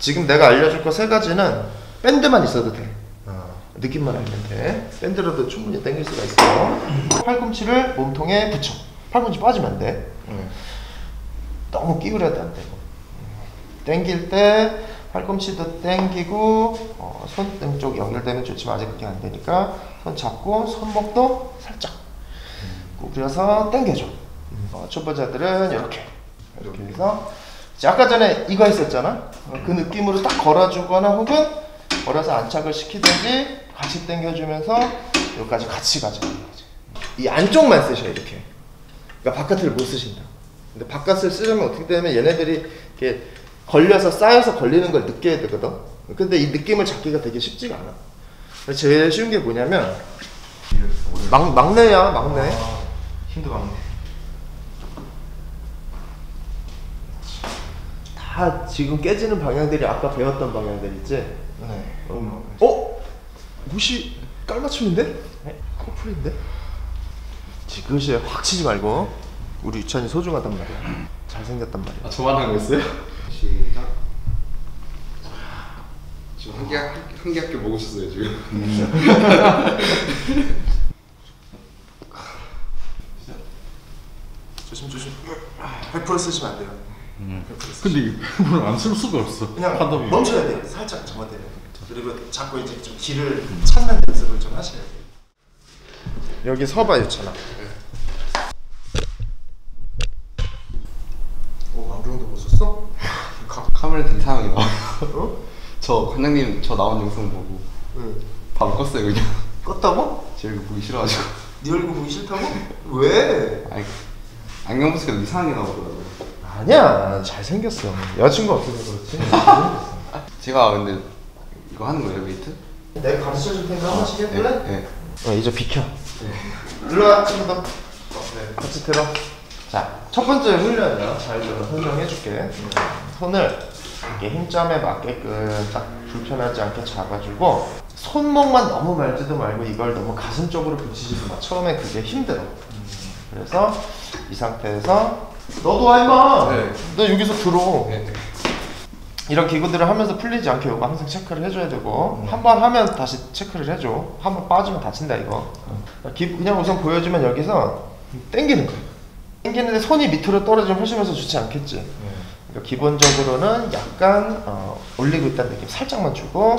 지금 내가 알려줄 거 세 가지는 밴드만 있어도 돼. 느낌만 알면 돼. 밴드로도 충분히 당길 수가 있어. 팔꿈치를 몸통에 붙여. 팔꿈치 빠지면 안 돼. 너무 끼우려도 안 되고. 당길 때 팔꿈치도 당기고 손등 쪽 연결되면 좋지만 아직 그게 안 되니까 손 잡고 손목도 살짝 구부려서 당겨줘. 초보자들은 이렇게 해서 아까 전에 이거 했었잖아. 그 느낌으로 딱 걸어주거나 혹은 걸어서 안착을 시키든지 같이 당겨주면서 여기까지 같이 가져가는 거지. 이 안쪽만 쓰셔 이렇게. 그러니까 바깥을 못 쓰신다. 근데 바깥을 쓰려면 어떻게 되냐면 얘네들이 이렇게 걸려서 쌓여서 걸리는 걸 느껴야 되거든. 근데 이 느낌을 잡기가 되게 쉽지가 않아. 제일 쉬운 게 뭐냐면 막내야 막내. 힘도 막내. 다 지금 깨지는 방향들이 아까 배웠던 방향들 있지? 네. 옷이 깔맞춤인데? 커플인데? 지그시 확 치지 말고. 우리 유찬이 소중하단 말이야. 잘생겼단 말이야. 아, 저만 한 거였어요? 시작. 지금 한 개 학교 먹으셨어요 지금. 조심. 100% 쓰시면 안 돼요. 근데 이걸 안 쓸 수가 없어. 그냥 하다 보면. 멈춰야 돼요. 살짝 잡아대요. 그리고 자꾸 이제 좀 길을 찾는 연습을 좀 하셔야 돼요. 여기 서봐 유찬아. 안경도 못 썼어? 카메라 되게 이상하게 나와. 어? 저 관장님 저 나온 영상 보고 바로 껐어요 그냥. 껐다고? 제 얼굴 보기 싫어가지고. 네 얼굴 보기 싫다고? 왜? 아니 안경 벗으니까 이상하게 나오더라고요. 아니야, 잘생겼어. 여자친구 없어서 그렇지. 제가 근데 이거 하는 거예요 웨이트? 내가 가르쳐 줄 테니까 한 번씩 해볼래? 네. 이제 비켜. 일로 와, 좀 더. 네, 같이 들어. 자, 첫 번째 훈련이야. 잘 들어. 설명해 줄게. 손을 이렇게 힘점에 맞게끔 딱 불편하지 않게 잡아주고 손목만 너무 말지도 말고 이걸 너무 가슴 쪽으로 붙이지도 마. 처음에 그게 힘들어. 그래서 이 상태에서 너도 와 임마. 네. 너 여기서 들어. 네. 이런 기구들을 하면서 풀리지 않게 이거 항상 체크를 해줘야 되고 한 번 하면 다시 체크를 해줘. 한 번 빠지면 다친다 이거. 그냥 우선 보여주면 여기서 당기는 거야. 당기는데 손이 밑으로 떨어지면 훨씬해서 좋지 않겠지. 그러니까 기본적으로는 약간 올리고 있다는 느낌 살짝만 주고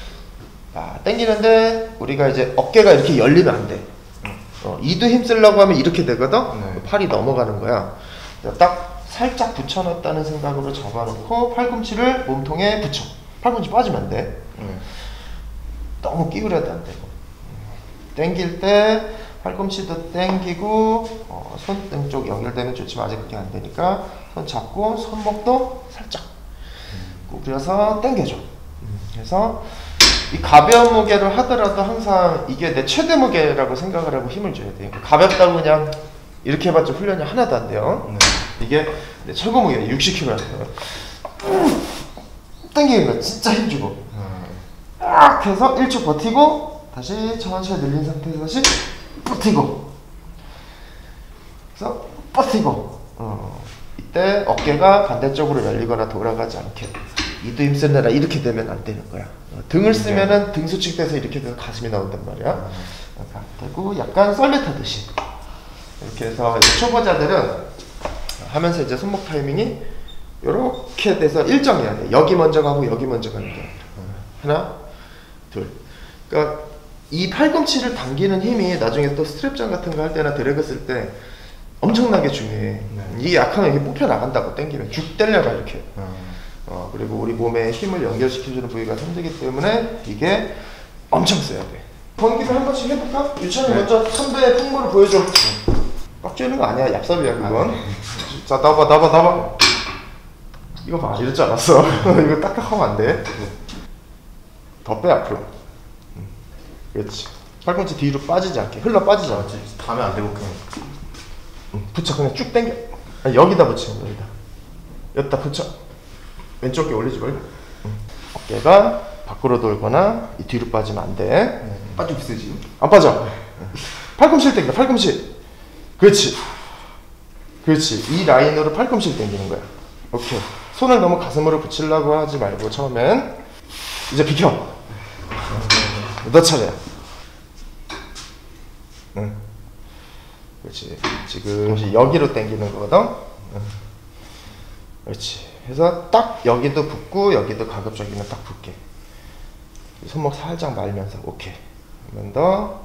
당기는데 우리가 이제 어깨가 이렇게 열리면 안 돼. 이도 힘쓰려고 하면 이렇게 되거든? 네. 팔이 넘어가는 거야. 딱 살짝 붙여놨다는 생각으로 잡아놓고 팔꿈치를 몸통에 붙여. 팔꿈치 빠지면 안 돼. 너무 끼우려도 안 되고. 당길 때 팔꿈치도 당기고 손등 쪽 연결되면 좋지만 아직 그게 안 되니까 손 잡고 손목도 살짝 구부려서 당겨줘. 그래서 이 가벼운 무게를 하더라도 항상 이게 내 최대 무게라고 생각을 하고 힘을 줘야 돼요. 가볍다고 그냥 이렇게 해봤자 훈련이 하나도 안 돼요. 이게 내 최고 무게 60kg 당기는 거 진짜 힘주고 딱 해서 1초 버티고 다시 천천히 늘린 상태에서 다시 버티고 그래서 버티고 이때 어깨가 반대쪽으로 열리거나 돌아가지 않게 이도 힘쓰느라 이렇게 되면 안 되는 거야. 등을 쓰면은 등 수축돼서 이렇게 돼서 가슴이 나온단 말이야. 되고 약간 썰매 타듯이 이렇게 해서 초보자들은 하면서 이제 손목 타이밍이 이렇게 돼서 일정해야 돼. 여기 먼저 가고 여기 먼저 가는 게 하나 둘. 그러니까 이 팔꿈치를 당기는 힘이 나중에 또 스트랩장 같은 거 할 때나 드래그 쓸 때 엄청나게 중요해. 이게 약하면 이게 뽑혀 나간다고 당기면 쭉 때려가 이렇게. 그리고 우리 몸에 힘을 연결시켜주는 부위가 선두기 때문에 이게 엄청 써야 돼. 번기를 한 번씩 해볼까? 유찬이 먼저 선배의 풍모를 보여줘. 꽉 쥐는 거 아니야. 얍삽이야 그건. 자 나봐. 이거 봐. 이럴 줄 알았어. 이거 딱딱하면 안 돼. 더 빼 앞으로. 그렇지. 팔꿈치 뒤로 빠지지 않게. 흘러 빠지지 않게. 가면 안 되고 그냥. 붙여. 그냥 쭉 당겨. 아니, 여기다 붙여. 여기다 붙여. 왼쪽 어깨 올리지 말고. 어깨가 밖으로 돌거나 이 뒤로 빠지면 안 돼. 빠지고 있어요 지금? 안 빠져. 팔꿈치를 당겨. 팔꿈치. 그렇지. 이 라인으로 팔꿈치를 당기는 거야. 오케이. 손을 너무 가슴으로 붙이려고 하지 말고 처음엔 이제 비켜. 너 차례야. 응. 그렇지. 지금 여기로 당기는 거거든. 응. 그렇지. 그래서 딱 여기도 붙고 여기도 가급적이면 딱 붙게. 손목 살짝 말면서 오케이. 한 번 더.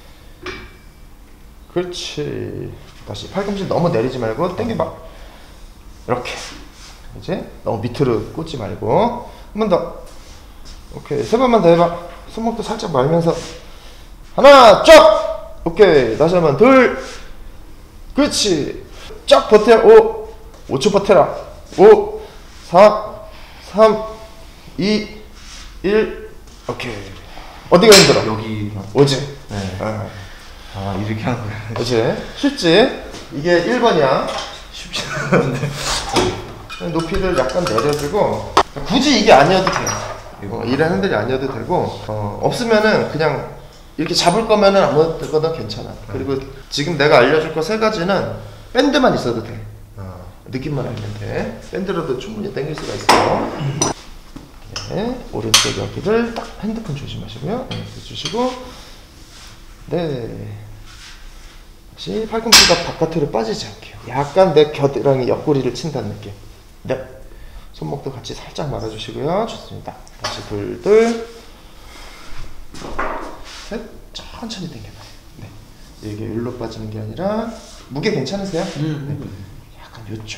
그렇지. 다시 팔꿈치 너무 내리지 말고 당겨봐. 이렇게. 이제 너무 밑으로 꽂지 말고 한 번 더. 오케이. 3번만 더 해봐. 손목도 살짝 말면서 하나 쫙. 오케이. 다시 한번 둘. 그렇지. 쫙 버텨. 5초 버텨라. 5 4 3 2 1. 오케이. 어디가 힘들어? 여기. 오지? 네. 아 이렇게 하는 거야. 그렇지? 쉽지? 이게 1번이야. 쉽지 않은데. 높이를 약간 내려주고 굳이 이게 아니어도 돼. 이런 핸들이 아니어도 되고 없으면은 그냥 이렇게 잡을 거면은 아무거나 괜찮아. 그리고 지금 내가 알려줄 거 3가지는 밴드만 있어도 돼. 느낌만 알면 돼. 밴드로도 충분히 당길 수가 있어. 네, 오른쪽 여기를 딱 핸드폰 조심하시고요. 네, 주시고 네. 다시 팔꿈치가 바깥으로 빠지지 않게 약간 내 겨드랑이 옆구리를 친다는 느낌. 네. 손목도 같이 살짝 말아주시고요. 좋습니다. 다시 둘 셋. 천천히 당겨봐요. 네. 이게 일로 빠지는 게 아니라 무게 괜찮으세요? 네. 약간 요쪽.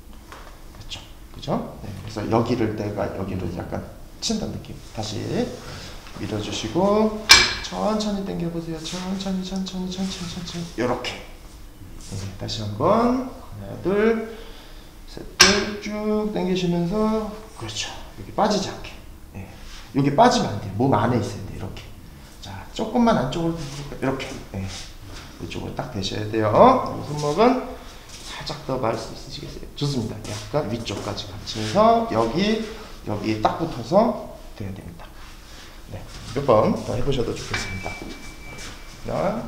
그죠? 네. 그래서 여기를 내가 여기를 약간 친다는 느낌. 다시 밀어주시고 천천히 당겨보세요. 천천히 요렇게. 네. 다시 한번 하나 둘 셋들 쭉 당기시면서 그렇죠. 여기 빠지지 않게. 네. 여기 빠지면 안 돼요. 몸 안에 있어야 돼요. 이렇게. 자, 조금만 안쪽으로 이렇게. 네. 이쪽으로 딱 대셔야 돼요. 손목은 살짝 더 말 수 있으시겠어요? 좋습니다. 약간 위쪽까지 같이 해서 여기 딱 붙어서 돼야 됩니다. 네. 몇 번 더 해보셔도 좋겠습니다. 하나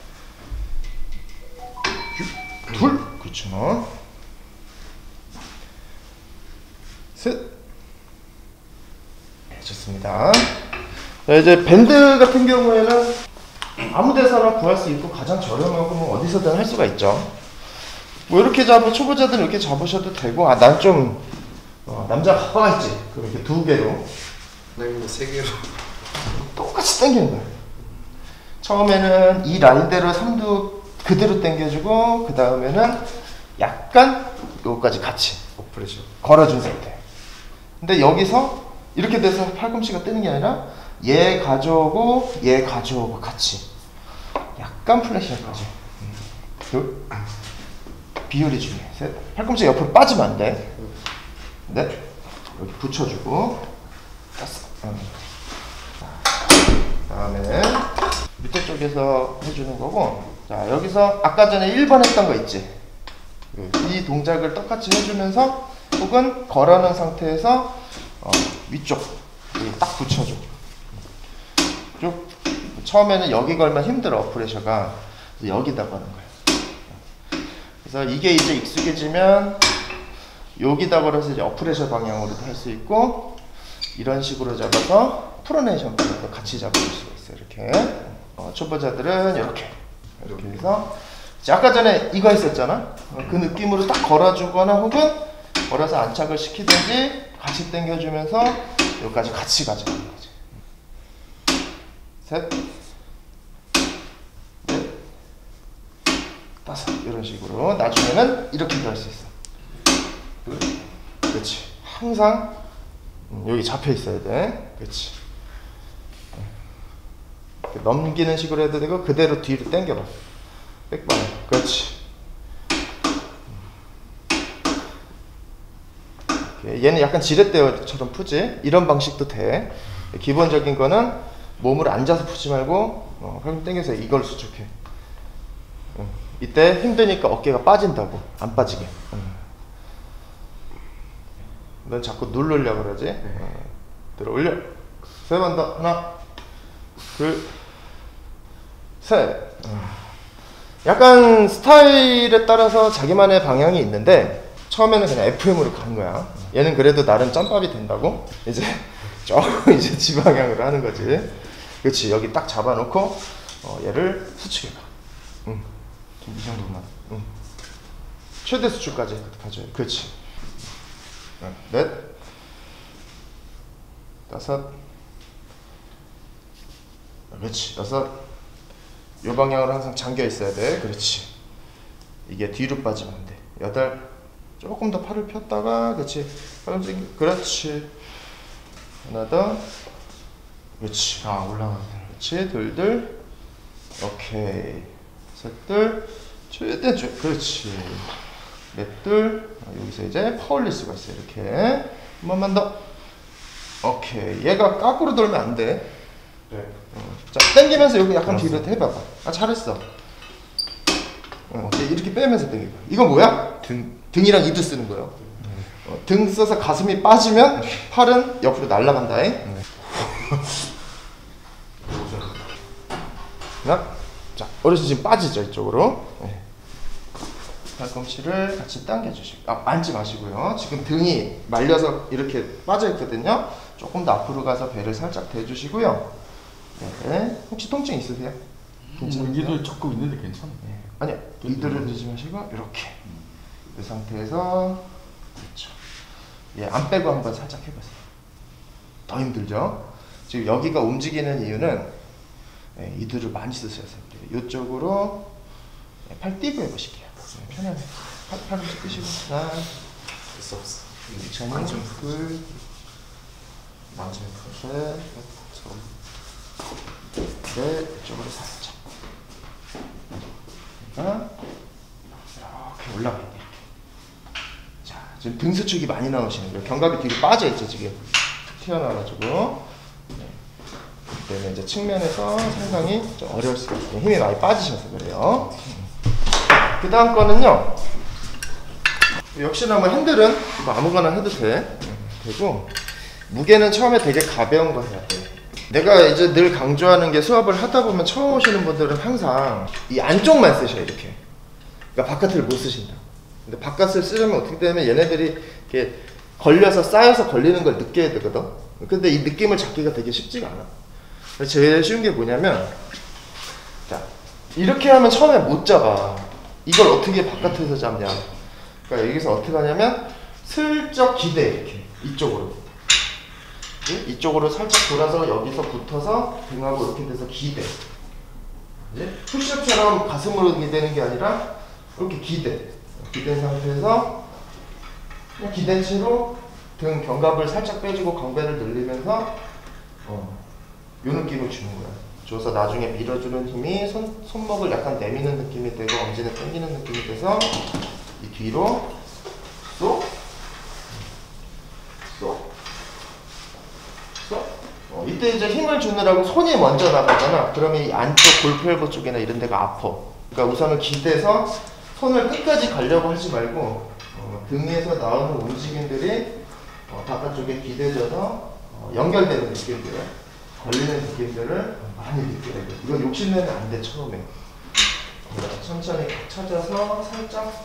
둘 그렇죠. 셋. 네, 좋습니다. 자, 이제 밴드 같은 경우에는 아무 데서나 구할 수 있고 가장 저렴하고 뭐 어디서든 할 수가 있죠. 뭐 이렇게 초보자들은 이렇게 잡으셔도 되고 난 좀 남자 가빠가 있지. 그럼 이렇게 2개로 네, 3개로 똑같이 당기는 거예요. 처음에는 이 라인대로 3두 그대로 당겨주고 그 다음에는 약간 요거까지 같이 오프레셔 걸어준 상태. 근데 여기서 이렇게 돼서 팔꿈치가 뜨는 게 아니라 얘 가져오고 같이 약간 플렉션까지. 비율이 중요해. 셋. 팔꿈치가 옆으로 빠지면 안 돼. 넷. 여기 붙여주고 땄어. 다음에 밑에 쪽에서 해주는 거고. 자, 여기서 아까 전에 1번 했던 거 있지. 이 동작을 똑같이 해주면서 혹은 걸어놓은 상태에서 위쪽 딱 붙여줘. 쭉. 처음에는 여기 걸면 힘들어. 프레셔가. 그래서 여기다 거는 거야. 그래서 이게 이제 익숙해지면 여기다 걸어서 이제 어프레셔 방향으로도 할 수 있고 이런 식으로 잡아서 프로네이션 방향도 같이 잡아줄 수가 있어요. 이렇게. 초보자들은 이렇게 해서 아까 전에 이거 했었잖아. 그 느낌으로 딱 걸어주거나 혹은 걸어서 안착을 시키든지 같이 당겨주면서 여기까지 같이 가져가는 거지. 셋, 넷, 다섯. 이런 식으로 나중에는 이렇게도 할 수 있어. 그렇지. 항상 여기 잡혀 있어야 돼. 그렇지. 넘기는 식으로 해도 되고 그대로 뒤로 당겨봐. 백발. 그렇지. 얘는 약간 지렛대처럼 푸지. 이런 방식도 돼. 기본적인 거는 몸을 앉아서 푸지 말고 팔꿈치 당겨서 이걸 수축해. 이때 힘드니까 어깨가 빠진다고. 안 빠지게. 넌 자꾸 누르려고 그러지. 들어 올려. 3번 더. 하나 둘 셋. 약간 스타일에 따라서 자기만의 방향이 있는데 처음에는 그냥 FM으로 가는 거야. 얘는 그래도 나름 짬밥이 된다고 이제 조금 이제 지방향으로 하는 거지. 그렇지. 여기 딱 잡아놓고 얘를 수축해봐. 이 정도만. 최대 수축까지 가져요. 그렇지. 넷, 다섯, 그렇지. 여섯. 요 방향으로 항상 잠겨 있어야 돼. 그렇지. 이게 뒤로 빠지면 안 돼. 여덟. 조금 더 팔을 폈다가, 그렇지. 그렇지. 하나 더. 그렇지. 올라가네. 그렇지. 둘. 오케이. 셋둘. 최대 쭉. 그렇지. 넷둘. 여기서 이제 퍼 올릴 수가 있어. 이렇게. 한 번만 더. 오케이. 얘가 까꾸로 돌면 안 돼. 네. 자, 당기면서 여기 약간 뒤로 해봐봐. 잘했어. 이렇게 빼면서 당기고. 이거 뭐야? 등이랑 이도 쓰는 거예요. 등 써서 가슴이 빠지면 팔은 옆으로 날아간다. 자, 어르신 지금 빠지죠, 이쪽으로. 팔꿈치를 같이 당겨주시고. 앉지 마시고요. 지금 등이 말려서 이렇게 빠져있거든요. 조금 더 앞으로 가서 배를 살짝 대주시고요. 네. 혹시 통증 있으세요? 괜찮으세요? 이도 조금 있는데 괜찮아. 아니요. 이들을 넣지 마시고 이렇게 이 상태에서 그렇죠. 안 빼고 한번 살짝 해보세요. 더 힘들죠? 지금 여기가 움직이는 이유는 이들을 많이 쓰셔서 그래요. 이쪽으로 팔 띄고 해보실게요. 편하게 팔 띄시고 하나 수 없어. 천천히 둘 만지면 셋 넷 이쪽으로 살짝 이렇게 올라가야 돼. 자, 지금 등 수축이 많이 나오시는 거예요. 견갑이 뒤로 빠져있죠, 지금. 툭 튀어나와가지고. 그때는 이제 측면에서 상당히 좀 어려울 수가 있어요. 힘이 많이 빠지셔서 그래요. 그 다음 거는요. 역시나 뭐 핸들은 뭐 아무거나 해도 되고, 무게는 처음에 되게 가벼운 거 해야 돼. 내가 이제 늘 강조하는 게 수업을 하다 보면 처음 오시는 분들은 항상 이 안쪽만 쓰셔요, 이렇게. 그러니까 바깥을 못 쓰신다. 근데 바깥을 쓰려면 어떻게 되냐면 얘네들이 이렇게 걸려서 쌓여서 걸리는 걸 느껴야 되거든. 근데 이 느낌을 잡기가 되게 쉽지가 않아. 그래서 제일 쉬운 게 뭐냐면, 자, 이렇게 하면 처음에 못 잡아. 이걸 어떻게 바깥에서 잡냐. 그러니까 여기서 어떻게 하냐면 슬쩍 기대, 이렇게 이쪽으로. 이쪽으로 살짝 돌아서 여기서 붙어서 등하고 이렇게 돼서 기대. 이제 푸시업처럼 가슴으로 기대는 게 아니라 이렇게 기댄 상태에서 그냥 기댄 채로 등 견갑을 살짝 빼주고 광배를 늘리면서 요 느낌을 주는 거야. 줘서 나중에 밀어주는 힘이 손목을 약간 내미는 느낌이 되고 엄지는 당기는 느낌이 돼서 이 뒤로 쏙 이때 이제 힘을 주느라고 손이 먼저 나가잖아. 그러면 이 안쪽 골프 엘보 쪽이나 이런 데가 아파. 그러니까 우선은 기대서 손을 끝까지 가려고 하지 말고 등에서 나오는 움직임들이 바깥쪽에 기대져서 연결되는 느낌들, 걸리는 느낌들을 많이 느껴야 돼. 이건 욕심내면 안 돼, 처음에. 천천히 찾아서 살짝.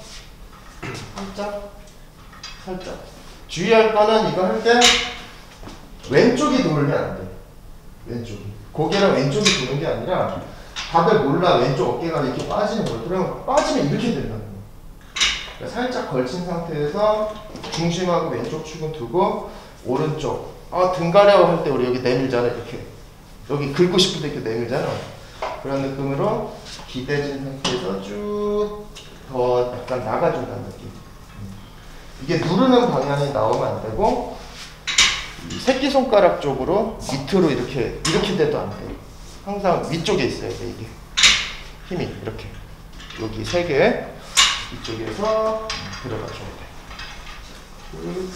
주의할 거는 이거 할 때 왼쪽이 돌면 안 돼. 왼쪽이. 고개랑 왼쪽이 도는 게 아니라 다들 몰라. 왼쪽 어깨가 이렇게 빠지는 거야. 그러면 빠지면 이렇게 된다는 거야. 그러니까 살짝 걸친 상태에서 중심하고 왼쪽 축은 두고 오른쪽. 등 가려워 할 때 우리 여기 내밀잖아. 이렇게. 여기 긁고 싶을 때 이렇게 내밀잖아. 그런 느낌으로 기대진 상태에서 쭉 더 약간 나가준다는 느낌. 이게 누르는 방향이 나오면 안 되고 새끼손가락 쪽으로 밑으로 이렇게 돼도 안 돼. 항상 위쪽에 있어야 돼, 이게. 힘이 이렇게. 여기 3개 이쪽에서 들어가줘야 돼.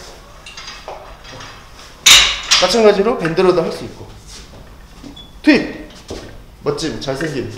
마찬가지로 밴드로도 할 수 있고. 투입! 멋짐, 잘생김.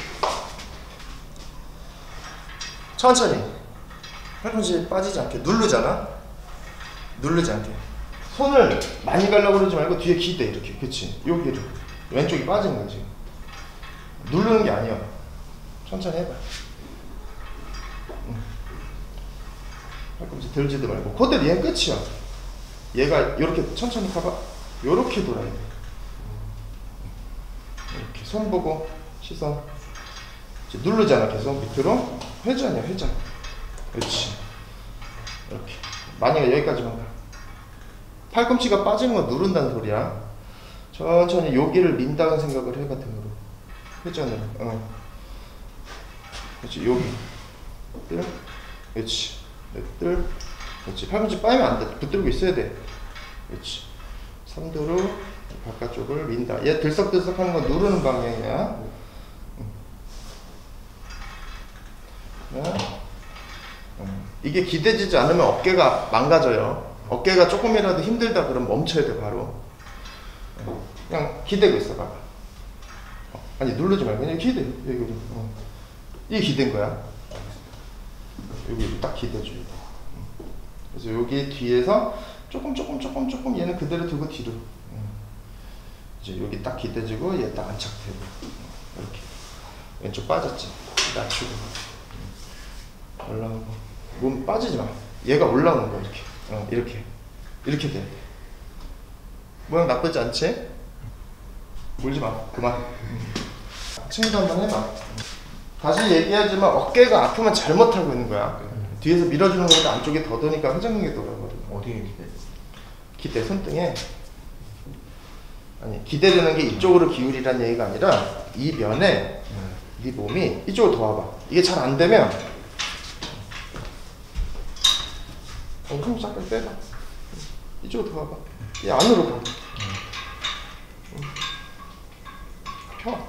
천천히. 팔꿈치 빠지지 않게 누르잖아. 누르지 않게. 손을 많이 가려고 그러지 말고 뒤에 기대, 이렇게. 그치? 여기를. 왼쪽이 빠지는 거지. 누르는 게 아니야. 천천히 해봐. 팔꿈치 들지도 말고. 그대로 얘는 끝이야. 얘가 이렇게 천천히 가봐. 요렇게 돌아야 돼. 이렇게 손 보고 시선 이제 누르잖아. 계속 밑으로 회전이야. 회전. 그렇지. 이렇게 만약에 여기까지만 가. 팔꿈치가 빠지는 건 누른다는 소리야. 천천히 여기를 민다는 생각을 해봐. 등으로 회전으로. 그렇지. 여기 뜰. 그렇지. 뜰. 그렇지. 팔꿈치 빠이면 안 돼. 붙들고 있어야 돼. 그렇지. 3도로 바깥쪽을 민다. 얘 들썩들썩 하는 건 누르는 방향이야. 이게 기대지지 않으면 어깨가 망가져요. 어깨가 조금이라도 힘들다 그러면 멈춰야 돼. 바로 그냥 기대고 있어. 봐봐. 아니 누르지 말고 그냥 기대. 여기로. 이게 기댄 거야. 여기 딱 기대줘야 돼. 그래서 여기 뒤에서 조금 얘는 그대로 두고 뒤로. 이제 여기 딱 기대지고 얘 딱 안착되고. 이렇게 왼쪽 빠졌지. 낮추고 올라오고. 몸 빠지지 마. 얘가 올라오는 거야. 이렇게 이렇게 돼. 모양 나쁘지 않지? 울지 마. 그만. 친구도 한번 해봐. 다시 얘기하지만 어깨가 아프면 잘못하고 있는 거야. 뒤에서 밀어주는 것보다 안쪽에 더 도니까 회전근개 돌아버려. 어디에 기대? 기대 손등에. 아니 기대려는 게 이쪽으로 기울이란 얘기가 아니라 이 면에 네 몸이 이쪽으로 더 와봐. 이게 잘 안 되면 힘 잠깐 빼봐. 이쪽으로 더 와봐. 이 안으로 가. 펴.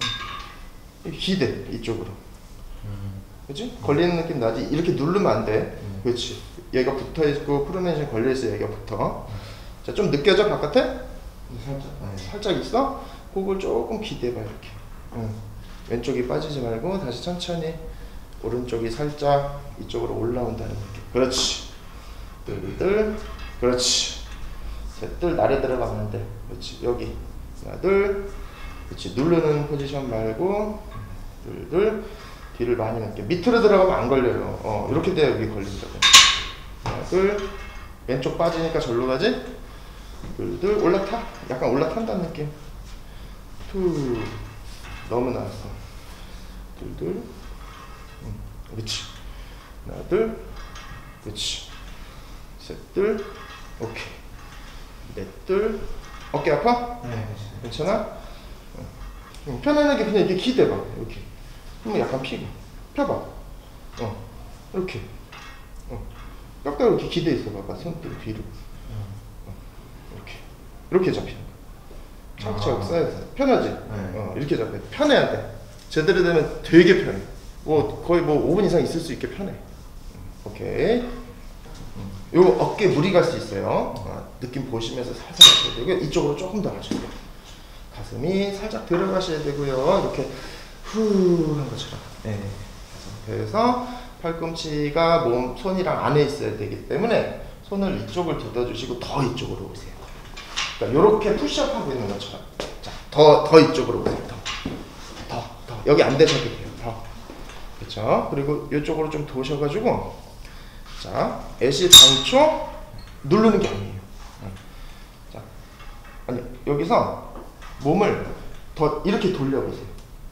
기대 이쪽으로. 그렇지? 걸리는 느낌 나지? 이렇게 누르면 안 돼. 그렇지. 얘가 붙어 있고 프로멘션 걸려 있어. 얘가 붙어. 자, 좀 느껴져 바깥에? 살짝 있어? 그걸 조금 기대봐 이렇게. 왼쪽이 빠지지 말고 다시 천천히 오른쪽이 살짝 이쪽으로 올라온다는 느낌. 그렇지. 둘. 그렇지. 셋둘 나래 들어가면 안 돼. 그렇지. 여기 하나 둘. 그렇지. 누르는 포지션 말고 둘. 뒤를 많이 넘겨. 밑으로 들어가면 안 걸려요. 이렇게 돼야 여기 걸린다고. 하나 둘. 왼쪽 빠지니까 절로 가지. 둘 올라타. 약간 올라탄다는 느낌. 둘. 너무 나왔어. 둘. 그렇지. 하나 둘. 그렇지. 셋둘. 오케이. 넷둘. 어깨 아파? 네. 괜찮아? 편안하게 그냥 이렇게 기대봐. 이렇게. 한번 약간 피고. 펴봐. 이렇게. 뼈가 이렇게 기대 있어 봐봐. 손등 뒤로. 이렇게 잡히는 거야. 차곡차곡 쌓여서. 편하지? 네. 이렇게 잡혀. 편해야 돼. 제대로 되면 되게 편해. 거의 5분 이상 있을 수 있게 편해. 오케이. 요 어깨 무리 갈 수 있어요. 느낌 보시면서 살살 하셔야 되고요. 이쪽으로 조금 더 하셔야 돼요. 가슴이 살짝 들어가셔야 되고요. 이렇게 후 한 것처럼. 네. 그래서 팔꿈치가 손이랑 안에 있어야 되기 때문에 손을 이쪽을 뜯어주시고 더 이쪽으로 오세요. 그러니까 이렇게 푸시업하고 있는 것처럼. 자, 더 이쪽으로 오세요. 더. 여기 안 되셔도 돼요. 더. 그렇죠? 그리고 이쪽으로 좀 도셔가지고, 자, 애시 당초 누르는 게 아니에요. 자, 아니 여기서 몸을 더 이렇게 돌려보세요.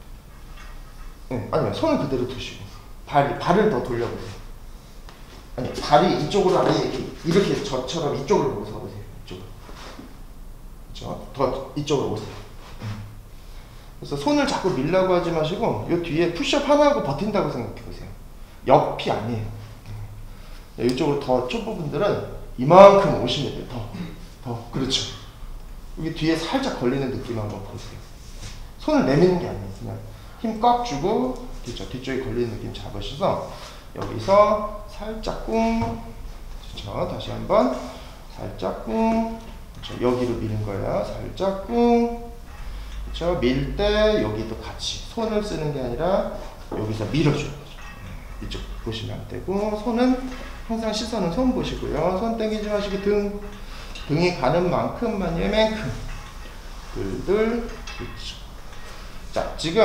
아니면 손을 그대로 두시고 발을 더 돌려보세요. 아니 발이 이쪽으로 아예 이렇게 저처럼 이쪽으로 보고 서보세요. 이쪽으로. 그렇죠? 더 이쪽으로 오세요. 그래서 손을 자꾸 밀라고 하지 마시고 요 뒤에 푸시업 하나 하고 버틴다고 생각해 보세요. 옆이 아니에요. 이쪽으로 더 촌부분들은 이만큼 오시면 돼요. 더. 그렇죠. 여기 뒤에 살짝 걸리는 느낌 한번 보세요. 손을 내미는 게 아니에요. 그냥 힘 꽉 주고 뒤쪽에 걸리는 느낌 잡으셔서 여기서 살짝 꿍. 그렇죠. 다시 한번 살짝 꿍. 그렇죠. 여기로 미는 거예요. 살짝 꿍. 그렇죠. 밀 때 여기도 같이 손을 쓰는 게 아니라 여기서 밀어주는 거죠. 이쪽 보시면 안 되고 손은 항상 시선은 손 보시고요. 손 당기지 마시고 등이 가는 만큼만 이만큼 둘. 그렇죠. 자, 지금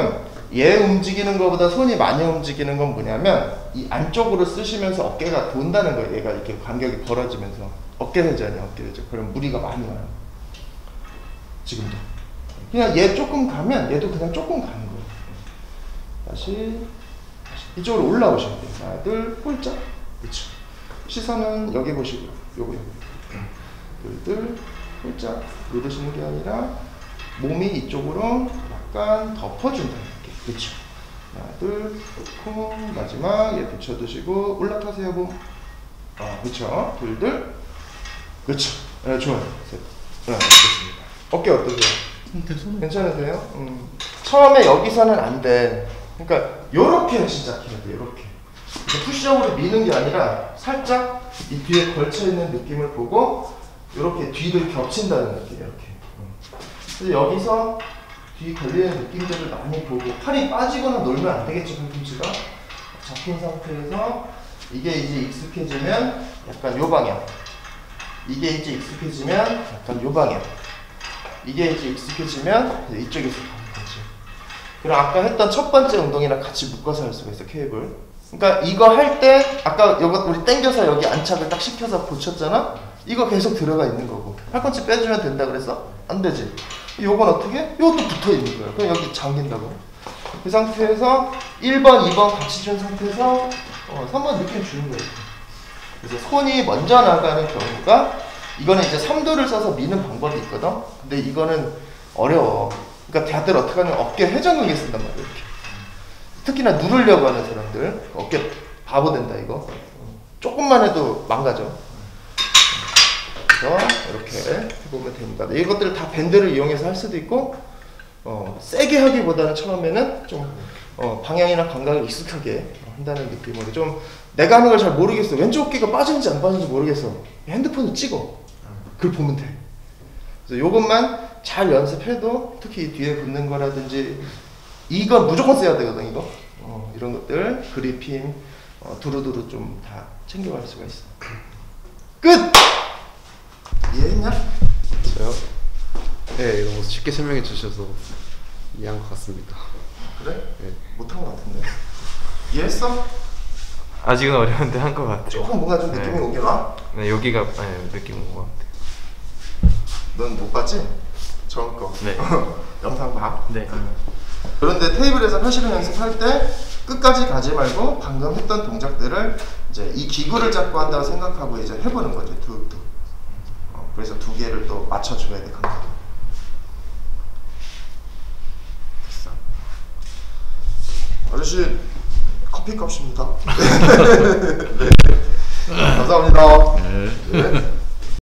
얘 움직이는 것보다 손이 많이 움직이는 건 뭐냐면 이 안쪽으로 쓰시면서 어깨가 돈다는 거예요. 얘가 이렇게 간격이 벌어지면서 어깨 회전이야, 어깨 회전. 그럼 무리가 많이 와요. 지금도 그냥 얘 조금 가면 얘도 그냥 조금 가는 거예요. 다시 이쪽으로 올라오시면 돼요. 하나, 둘, 홀짝. 그렇죠. 시선은 여기 보시고요. 요거. 둘, 홀짝. 누르시는 게 아니라 몸이 이쪽으로 약간 덮어준다는 느낌. 그렇죠. 하나, 둘, 쿵. 마지막 얘 붙여두시고 올라타세요, 몸. 그렇죠. 둘. 그렇죠. 네, 좋아요. 셋. 됐습니다. 어깨 어떠세요? 괜찮으세요? 처음에 여기서는 안 돼. 그러니까 요렇게 시작해야 돼. 요렇게. 푸시업으로 미는 게 아니라 살짝 이 뒤에 걸쳐 있는 느낌을 보고 요렇게 뒤를 겹친다는 느낌. 이렇게. 그래서 여기서 뒤 걸리는 느낌들을 많이 보고 팔이 빠지거나 놀면 안 되겠죠. 팔꿈치가 잡힌 상태에서 이게 이제 익숙해지면 약간 요 방향. 이게 이제 익숙해지면 약간 요 방향. 이게 이제 익숙해지면 이제 이쪽에서 가는 거지. 그럼 아까 했던 첫 번째 운동이랑 같이 묶어서 할 수가 있어, 케이블. 그러니까 이거 할 때 아까 요거 우리 당겨서 여기 안착을 딱 시켜서 붙였잖아? 이거 계속 들어가 있는 거고. 팔꿈치 빼주면 된다 그랬어? 안 되지. 요건 어떻게? 요것도 붙어 있는 거야. 그럼 여기 잠긴다고. 그 상태에서 1번, 2번 같이 준 상태에서 3번 느낌 주는 거예요. 그래서 손이 먼저 나가는 경우가 이거는 이제 3도를 써서 미는 방법이 있거든. 근데 이거는 어려워. 그러니까 다들 어떻게 하냐면 어깨 회전근개 쓴단 말이야. 이렇게. 특히나 누르려고 하는 사람들 어깨 바보 된다 이거. 조금만 해도 망가져. 그래서 이렇게 해보면 됩니다. 이것들을 다 밴드를 이용해서 할 수도 있고 세게 하기보다는 처음에는 좀 방향이나 감각을 익숙하게 한다는 느낌으로 좀 내가 하는 걸 잘 모르겠어. 왼쪽 어깨가 빠지는지 안 빠지는지 모르겠어. 핸드폰을 찍어. 그걸 보면 돼. 그래서 요것만 잘 연습해도 특히 뒤에 붙는 거라든지 이건 무조건 써야 되거든 이거. 이런 것들 그리핀 두루두루 좀 다 챙겨갈 수가 있어. 끝! 이해했냐? 저요? 네, 너무 쉽게 설명해 주셔서 이해한 것 같습니다. 그래? 네. 못한 것 같은데. 이해했어? 아직은 어려운데 한 것 같아요. 조금 뭔가 좀 느낌이 오긴 와? 네, 여기가 느낌 온 것 같아요. 넌 못 봤지? 저런 거. 네. 영상 봐. 네. 그런데 테이블에서 하시는 연습할 때 끝까지 가지 말고 방금 했던 동작들을 이제 이 기구를 잡고 한다고 생각하고 이제 해보는 거죠. 툭툭. 그래서 두 개를 또 맞춰줘야 돼. 감독. 됐어. 아저씨 커피 값입니다. 감사합니다. 네. 네.